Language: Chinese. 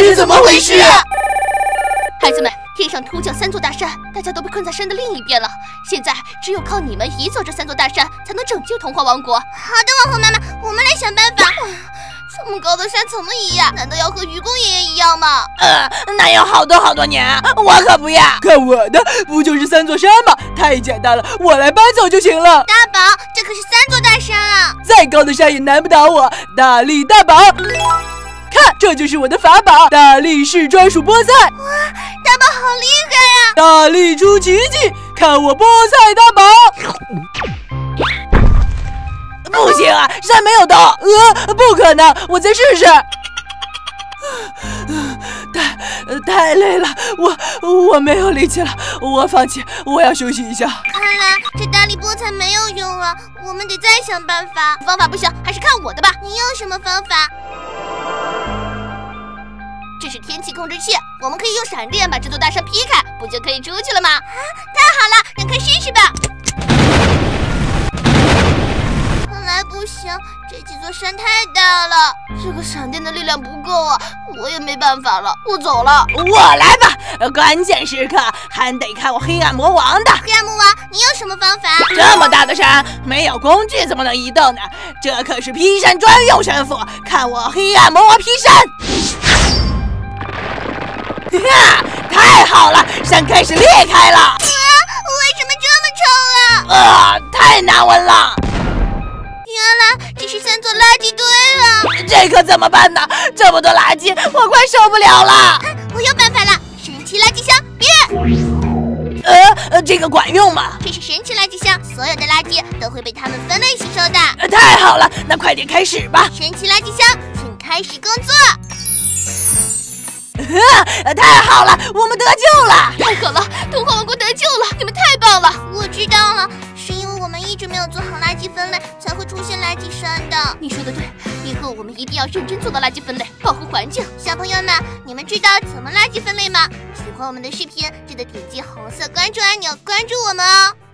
这是怎么回事啊？ 孩子们，天上突降3座大山，大家都被困在山的另一边了。现在只有靠你们移走这3座大山，才能拯救童话王国。 好的，王后妈妈，我们来想办法。这么高的山怎么移呀？难道要和愚公爷爷一样吗？ 那要好多年啊，我可不要。 看我的，不就是3座山吗？太简单了，我来搬走就行了。 大宝，这可是3座大山啊！ 再高的山也难不倒我，大力大宝。看，这就是我的法宝，大力士专属菠菜。 哇，大宝好厉害呀！ 大力出奇迹，看我菠菜大宝。 不行啊，山没有动。 不可能，我再试试。太累了，我没有力气了，我放弃，我要休息一下。 看来这大力菠菜没有用了，我们得再想办法。 方法不行，还是看我的吧。 你有什么方法？ 这是天气控制器，我们可以用闪电把这座大山劈开，不就可以出去了吗？ 太好了，让快试试吧。看来不行，这几座山太大了， 这个闪电的力量不够啊，我也没办法了，我走了。 我来吧，关键时刻还得看我黑暗魔王的。 黑暗魔王，你有什么方法？ 这么大的山，没有工具怎么能移动呢？这可是劈山专用神斧，看我黑暗魔王劈山！太好了，山开始裂开了。 为什么这么臭啊？ 太难闻了。 原来这是3座垃圾堆了。 这可怎么办呢？这么多垃圾，我快受不了了。 我有办法了，神奇垃圾箱变。 这个管用吗？ 这是神奇垃圾箱，所有的垃圾都会被它们分类吸收的。 太好了，那快点开始吧。 神奇垃圾箱，请开始工作。 太好了，我们得救了！ 太好了，童话王国得救了！你们太棒了！ 我知道了，是因为我们一直没有做好垃圾分类，才会出现垃圾山的。 你说的对，以后我们一定要认真做到垃圾分类，保护环境。 小朋友们，你们知道怎么垃圾分类吗？喜欢我们的视频，记得点击红色关注按钮，关注我们哦。